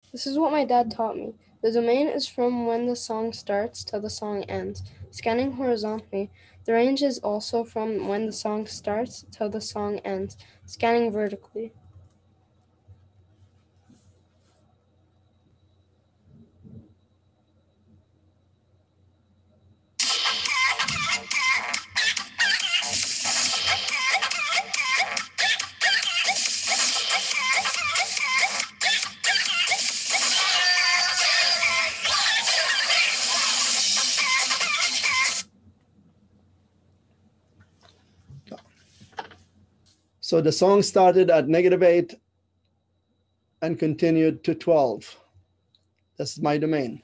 This is what my dad taught me. The domain is from when the song starts till the song ends. Scanning horizontally, the range is also from when the song starts till the song ends. Scanning vertically. So the song started at -8 and continued to 12. That's my domain.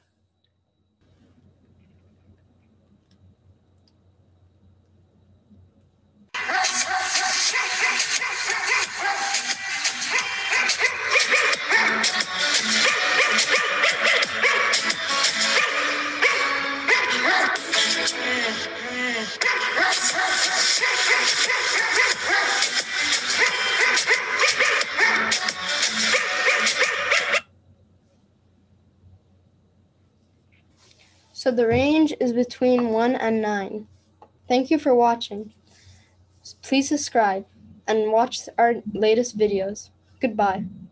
So the range is between 1 and 9. Thank you for watching. Please subscribe and watch our latest videos. Goodbye.